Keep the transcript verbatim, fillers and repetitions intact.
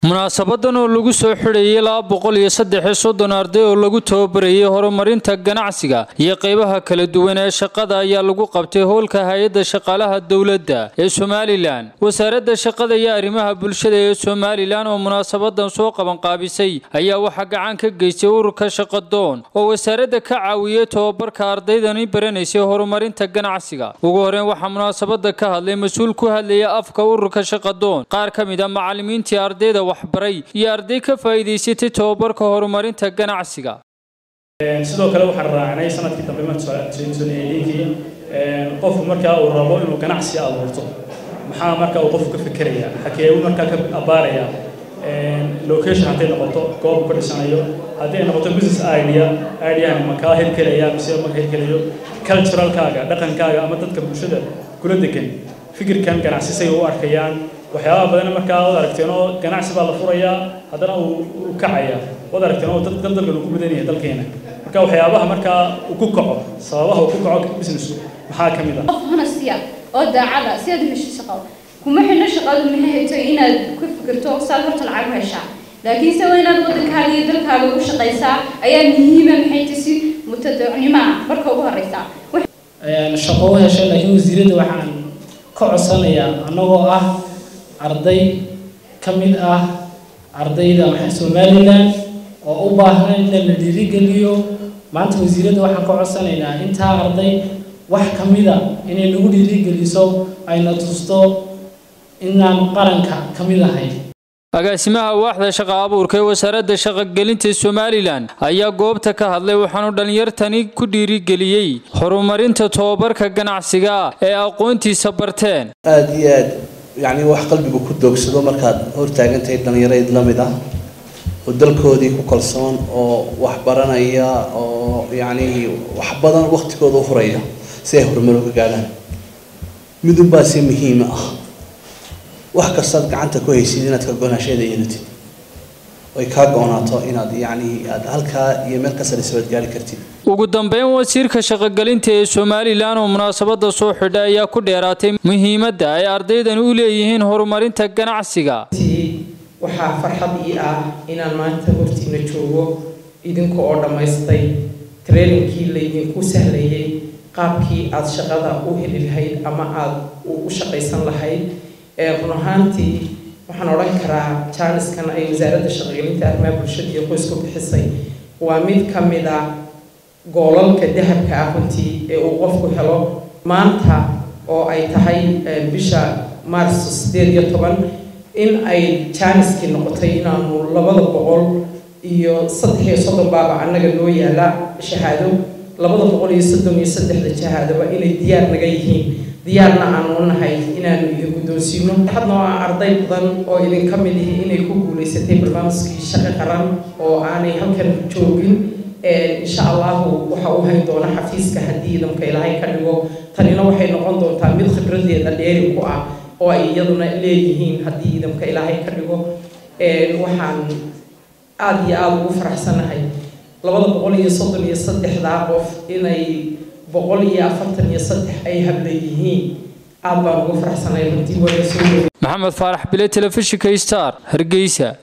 munaasabadan oo lagu soo xidhayay laba boqol iyo saddex iyo soddon arday oo lagu tababarayay horumarinta ganacsiga iyo qaybaha kala duwan ee shaqada ayaa lagu qabtay hoolka hay'adda shaqaalaha dawladda ee Somaliland. Wasaaradda shaqada iyo arrimaha bulshada ee Somaliland oo munaasabadan soo qaban qaabisay ayaa waxa gacan ka geystay ururka shaqadoon oo wasaaradda ka caawiyay tababarka ardaydani baranaysay horumarinta ganacsiga. Ugu horreyn waxa munaasabada ka hadlay mas'uul ku hadlaya afka ururka shaqadoon qaar ka mid ah macallimiintii ardayda waxbaray iyo arday ka faa'iideysatay tababarka horumarinta ganacsiga. sidoo kale waxaan raacnay sanadkii dambe ma soo qof marka uu rabo inuu ganacsi abuurto maxaa marka uu qofku ka fikiraya xakee uu marka ka abaaraya location hadii noqoto goob ku dhisanayo hadii noqoto business idea idea ma ka hirgelaya mise ma hirgelayo cultural kaaga dhaqankaaga ama dadka bulshada kula degan fikirkan ganacsi say u arkayaan waxyaabo badan marka aad aragteen oo ganacsi baa la furayaa hadana uu kacaya wada aragteen oo dad dad dalka ku badanyahay dalkeena marka waxyaabaha marka uu ku kaco sababaha uu ku kaco business maxaa kamid ah qofna siya oo daacada sida heshiis shaqo kuma xilna shaqadu ma hayto inaad ku fikirto saal horta lacag heshaa laakiin se inaad wadankaaga iyo dalkaaga u shaqeysaa ayaa muhiim ah maxay tahay mutadacnima marka ugu horeysa een shaqo heshay laakiin wasiirada waxaan ka codsanayaa anagoo ah arday kamid ah ardayda Somaliland oo u baahan in la dhiirigeliyo maanta wasiirada waxaan ka codsanaynaa inta arday wax kamid ah inay lagu dhiirigeliso ayna tusto inaan qaranka kamid ahay. agaasimaha waaxda shaqo abuurka ee wasaaradda shaqo gelinta Somaliland ayaa goobta ka hadlay waxaanu dhalinyartani ku dhiirigeliyay horumarinta tababarka ganacsiga ee aqoontiisa barteen. aad iyo aad يعني wax qalbigu ku doogsado markaad hortaagantahay dhalinyarada lamid ah oo dalkoodii ku kalsoon oo wax baranaya oo yani wax badan waqtigooda u horaya si ay horumar uga gaaraan midun baa si muhiim ah wax kasta gacanta ku haysid inaad ka go'aanshada yeelatid way ka go'aanato inaad yani aad halka iyo meel ka sare soo gaari kartid. ugu dambeyn wasiirka shaqo gelinta ee Somaliland oo munaasabada soo xidhay ayaa ku dheeraatay muhiimadda ay ardaydan u leeyihiin horumarinta ganacsiga. waxa farxad ii ah inaan maanta hortiina joogo idinku oo dhameystay trainingkii laydinku sahlayay qaabkii aad shaqada u heli lahayd ama aad u shaqaysan lahayd ee runaantii waxaan oran karaa jaaniskan ay wasaaradda shaqo gelinta arrimaha bulshada iyo qoysku bixisay waa mid kamid ah goolalka dahabka ah runtii ee uu qofku helo maanta oo ay tahay bisha Maarso sideed iyo toban in ay jaaniski noqotay inaanu labada boqol iyo saddex iyo soddon baaba anaga loo yaala shahaado labada boqol iyo soddon iyo saddex shahaadaba inay diyaar naga yihiin diyaarna aanu nahay inaanu idin guddoonsiino hadna waa arday badan oo idin ka mid ah inay ku guuleysatay barnaamijkii shaqo qaran oo aanay halkan joogin insha Allah waxa uu hayn doona xafiiska hadii idinka Ilaahay ka dhigo tanina waxay noqon doontaa mid khibradeeda dheeri ku ah oo ay iyaduna leeyihiin hadii idinka Ilaahay ka dhigo ee waxaan aad iyo aad ugu faraxsanahay labada boqol iyo soddon iyo saddex qof inay boqol iyo afartan iyo saddex ay hableeyihiin aad baan ugu faraxsanahay runtii wada soo Maxamed Faarax Bile telefishinka Star Hargeysa.